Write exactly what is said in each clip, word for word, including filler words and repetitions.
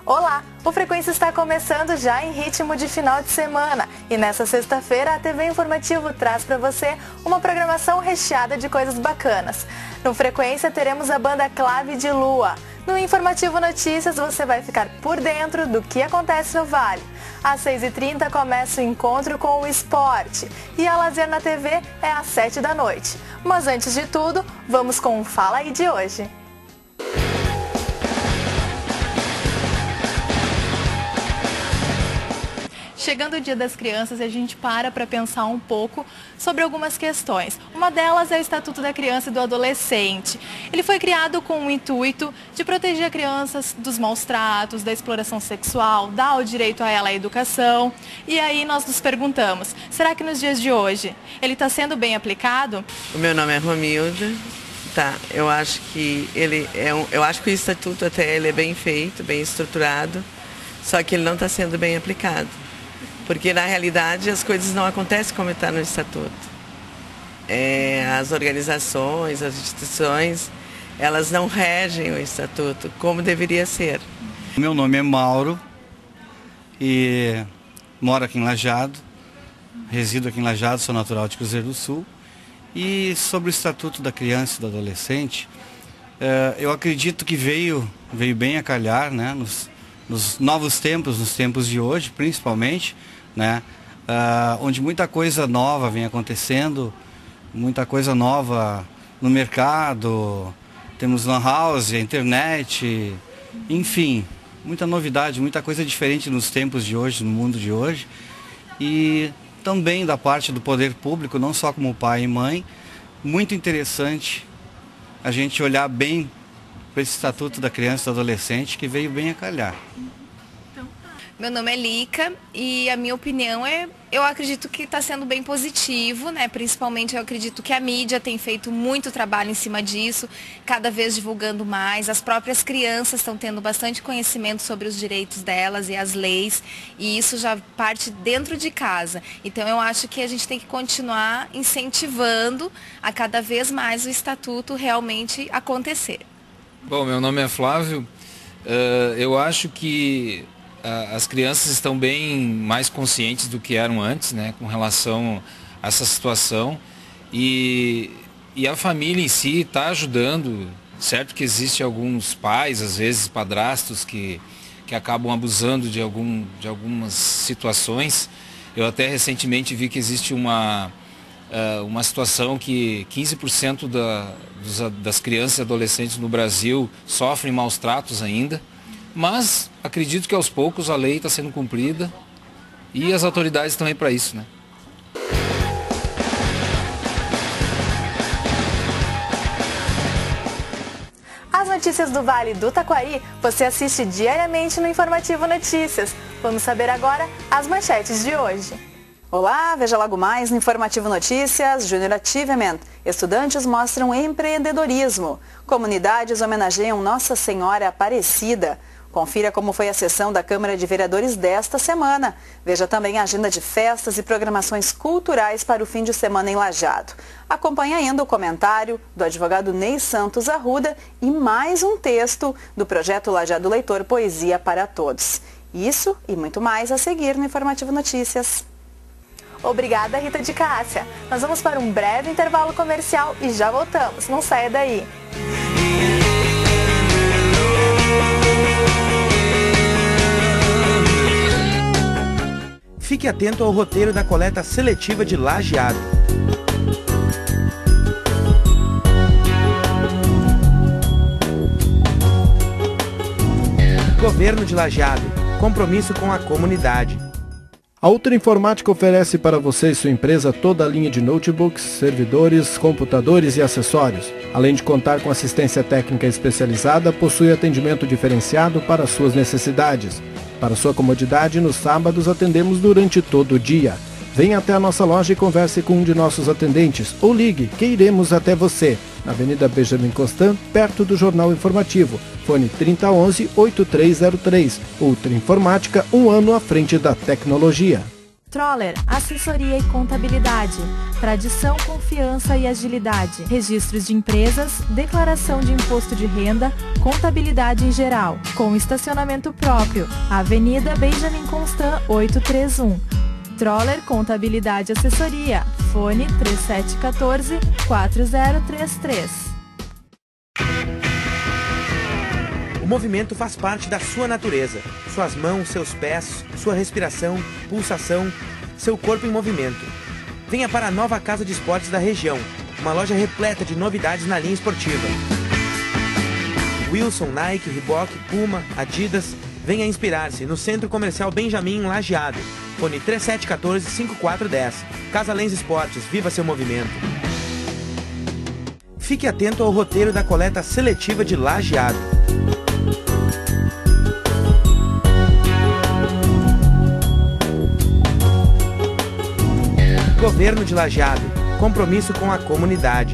Olá, o Frequência está começando já em ritmo de final de semana e nessa sexta-feira a T V Informativo traz para você uma programação recheada de coisas bacanas. No Frequência teremos a banda Clave de Lua. No Informativo Notícias você vai ficar por dentro do que acontece no Vale. Às seis e trinta começa o encontro com o esporte e a Lazer na T V é às sete da noite. Mas antes de tudo, vamos com o Fala Aí de hoje. Chegando o Dia das Crianças, a gente para para pensar um pouco sobre algumas questões. Uma delas é o Estatuto da Criança e do Adolescente. Ele foi criado com o intuito de proteger crianças dos maus tratos, da exploração sexual, dar o direito a ela à educação. E aí nós nos perguntamos, será que nos dias de hoje ele está sendo bem aplicado? O meu nome é Romilda. Tá, eu acho que ele é um, eu acho que o Estatuto até ele é bem feito, bem estruturado, só que ele não está sendo bem aplicado. Porque, na realidade, as coisas não acontecem como está no Estatuto. É, as organizações, as instituições, elas não regem o Estatuto como deveria ser. Meu nome é Mauro e moro aqui em Lajeado, resido aqui em Lajeado, sou natural de Cruzeiro do Sul. E sobre o Estatuto da Criança e do Adolescente, eu acredito que veio, veio bem a calhar, né, nos, nos novos tempos, nos tempos de hoje, principalmente, né, uh, onde muita coisa nova vem acontecendo, muita coisa nova no mercado, temos lan house, a internet, enfim, muita novidade, muita coisa diferente nos tempos de hoje, no mundo de hoje. E também da parte do poder público, não só como pai e mãe, muito interessante a gente olhar bem para esse Estatuto da Criança e do Adolescente, que veio bem a calhar. Meu nome é Lica e a minha opinião é, eu acredito que está sendo bem positivo, né? Principalmente eu acredito que a mídia tem feito muito trabalho em cima disso, cada vez divulgando mais. As próprias crianças estão tendo bastante conhecimento sobre os direitos delas e as leis, e isso já parte dentro de casa. Então eu acho que a gente tem que continuar incentivando a cada vez mais o Estatuto realmente acontecer. Bom, meu nome é Flávio. Uh, eu acho que as crianças estão bem mais conscientes do que eram antes, né, com relação a essa situação, e, e a família em si está ajudando. Certo que existe alguns pais, às vezes padrastos, que, que acabam abusando de, algum, de algumas situações. Eu até recentemente vi que existe uma, uma situação que quinze por cento da, dos, das crianças e adolescentes no Brasil sofrem maus tratos ainda. Mas acredito que aos poucos a lei está sendo cumprida e as autoridades também para isso, né? As notícias do Vale do Taquari você assiste diariamente no Informativo Notícias. Vamos saber agora as manchetes de hoje. Olá, veja logo mais no Informativo Notícias. Junior Achievement. Estudantes mostram empreendedorismo. Comunidades homenageiam Nossa Senhora Aparecida. Confira como foi a sessão da Câmara de Vereadores desta semana. Veja também a agenda de festas e programações culturais para o fim de semana em Lajeado. Acompanhe ainda o comentário do advogado Ney Santos Arruda e mais um texto do projeto Lajeado Leitor Poesia para Todos. Isso e muito mais a seguir no Informativo Notícias. Obrigada, Rita de Cássia. Nós vamos para um breve intervalo comercial e já voltamos. Não saia daí. Fique atento ao roteiro da coleta seletiva de Lajeado. Governo de Lajeado. Compromisso com a comunidade. A Ultra Informática oferece para você e sua empresa toda a linha de notebooks, servidores, computadores e acessórios. Além de contar com assistência técnica especializada, possui atendimento diferenciado para suas necessidades. Para sua comodidade, nos sábados atendemos durante todo o dia. Venha até a nossa loja e converse com um de nossos atendentes, ou ligue, que iremos até você. Na Avenida Benjamin Constant, perto do Jornal Informativo. Fone trinta onze, oitenta e três zero três. Ultra Informática, um ano à frente da tecnologia. Troller, assessoria e contabilidade. Tradição, confiança e agilidade. Registros de empresas, declaração de imposto de renda, contabilidade em geral. Com estacionamento próprio. Avenida Benjamin Constant oitocentos e trinta e um. Troller Contabilidade e Assessoria. Fone três sete um quatro, quatro zero três três. O movimento faz parte da sua natureza. Suas mãos, seus pés, sua respiração, pulsação, seu corpo em movimento. Venha para a nova Casa de Esportes da região, uma loja repleta de novidades na linha esportiva. Wilson, Nike, Reebok, Puma, Adidas, venha inspirar-se no Centro Comercial Benjamin em Lajeado. Fone três sete um quatro, cinco quatro um zero. Casa Lens Esportes, viva seu movimento. Fique atento ao roteiro da coleta seletiva de Lajeado. Governo de Lajeado, compromisso com a comunidade.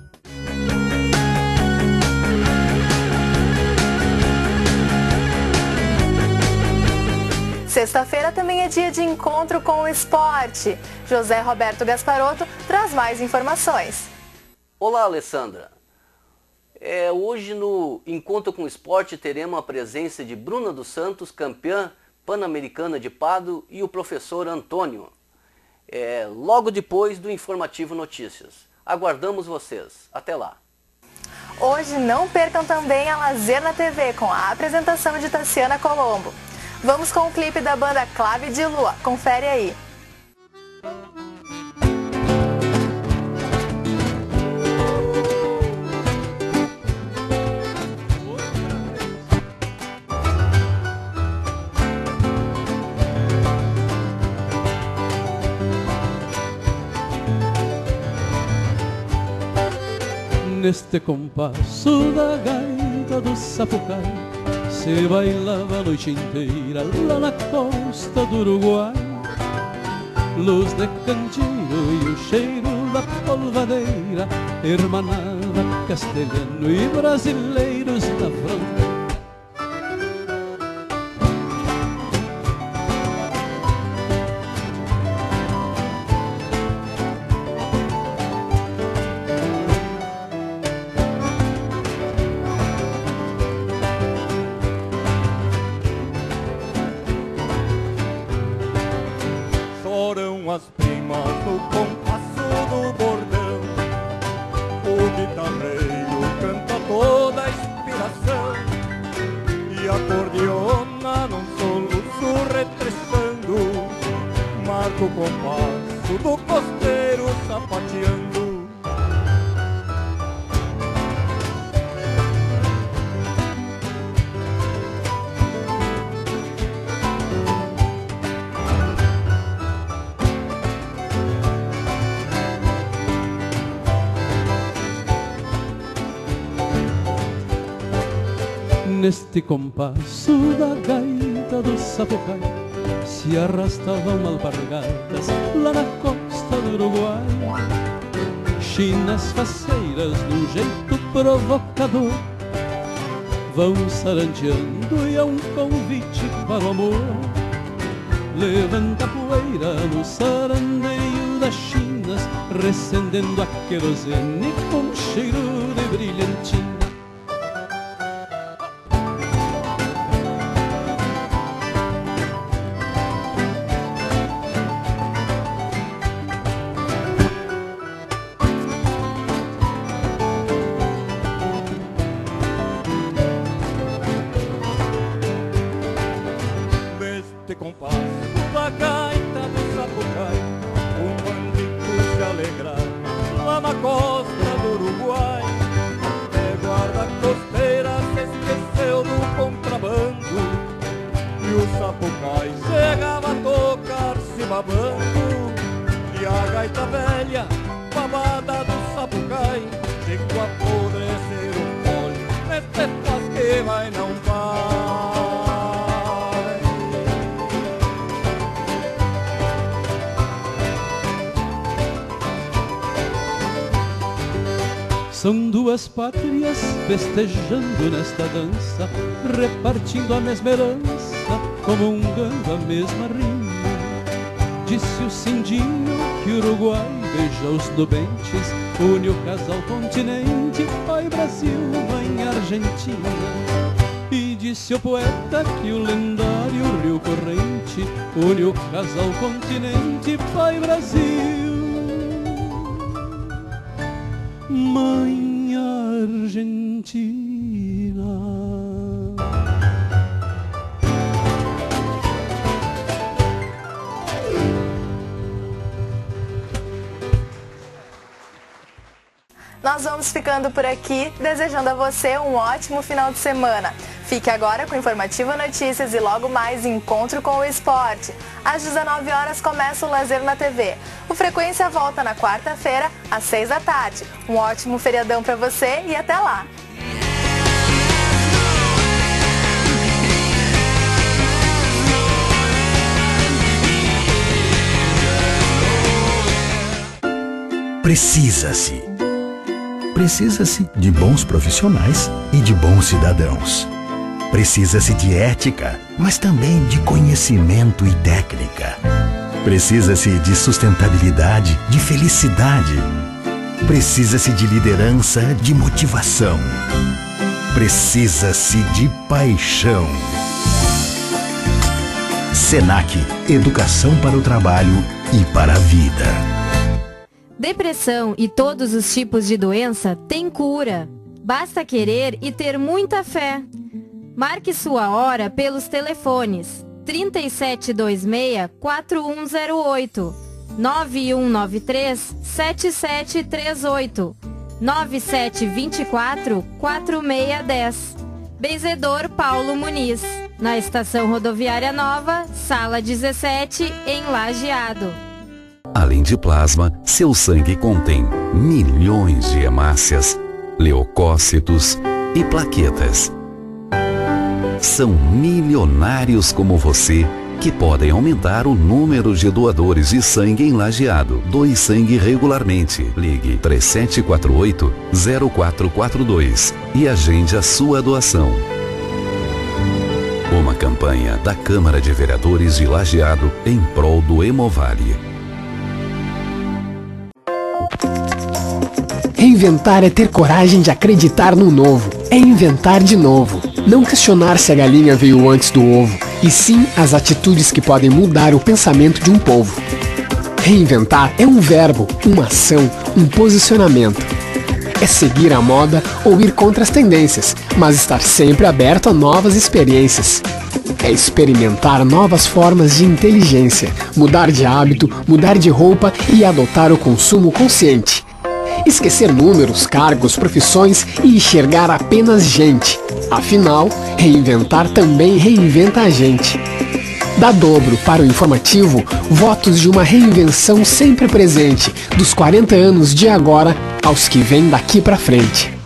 Sexta-feira também é dia de encontro com o esporte. José Roberto Gasparotto traz mais informações. Olá, Alessandra. É, hoje no Encontro com o Esporte teremos a presença de Bruna dos Santos, campeã pan-americana de pado, e o professor Antônio. É, logo depois do Informativo Notícias. Aguardamos vocês. Até lá. Hoje não percam também a Lazer na T V com a apresentação de Tassiana Colombo. Vamos com o clipe da banda Clave de Lua. Confere aí. Neste compasso da gaita do Sapucai se bailava a noite inteira lá na costa do Uruguai. Luz de candeeiro e o cheiro da polvadeira hermanava castelhano e brasileiros na fronteira. As primas no compasso do bordão, o guitarreiro canta toda a inspiração e a acordeona num soluço retrechando marca o compasso do costeiro sapateando. Neste compasso da gaita do Sapucai se arrastavam alpargatas lá na costa do Uruguai. Chinas faceiras num jeito provocador vão saranteando e é um convite para o amor. Levanta poeira no sarandeio das chinas, recendendo a querosene com cheiro de brilhantina. Compasso da gaita do Sapucai, um bandido se alegrar lá na costa do Uruguai. É guarda costeira se esqueceu do contrabando e o Sapucai chegava a tocar se babando. E a gaita velha, babada do Sapucai, chegou a apodrecer o folho neste faz que vai não vai. São duas pátrias festejando nesta dança, repartindo a mesma herança, comungando a mesma rima. Disse o Cindinho que o Uruguai beija os nubentes, une o casal continente, pai Brasil, mãe Argentina. E disse o poeta que o lendário Rio Corrente une o casal continente, pai Brasil, mãe Argentina. Nós vamos ficando por aqui, desejando a você um ótimo final de semana. Fique agora com o Informativo Notícias e logo mais Encontro com o Esporte. Às dezenove horas começa o Lazer na T V. O Frequência volta na quarta-feira, às seis da tarde. Um ótimo feriadão para você e até lá! Precisa-se. Precisa-se de bons profissionais e de bons cidadãos. Precisa-se de ética, mas também de conhecimento e técnica. Precisa-se de sustentabilidade, de felicidade. Precisa-se de liderança, de motivação. Precisa-se de paixão. Senac, educação para o trabalho e para a vida. Depressão e todos os tipos de doença têm cura. Basta querer e ter muita fé. Marque sua hora pelos telefones trinta e sete vinte e seis, quatro um zero oito, nove um nove três, sete sete três oito, nove sete dois quatro, quatro seis um zero. Benzedor Paulo Muniz, na Estação Rodoviária Nova, Sala dezessete, em Lajeado. Além de plasma, seu sangue contém milhões de hemácias, leucócitos e plaquetas. São milionários como você que podem aumentar o número de doadores de sangue em Lajeado. Doe sangue regularmente. Ligue três sete quatro oito, zero quatro quatro dois e agende a sua doação. Uma campanha da Câmara de Vereadores de Lajeado em prol do Hemovale. Reinventar é ter coragem de acreditar no novo. É inventar de novo. Não questionar se a galinha veio antes do ovo, e sim as atitudes que podem mudar o pensamento de um povo. Reinventar é um verbo, uma ação, um posicionamento. É seguir a moda ou ir contra as tendências, mas estar sempre aberto a novas experiências. É experimentar novas formas de inteligência, mudar de hábito, mudar de roupa e adotar o consumo consciente. Esquecer números, cargos, profissões e enxergar apenas gente. Afinal, reinventar também reinventa a gente. Dá dobro para o informativo votos de uma reinvenção sempre presente, dos quarenta anos de agora aos que vêm daqui pra frente.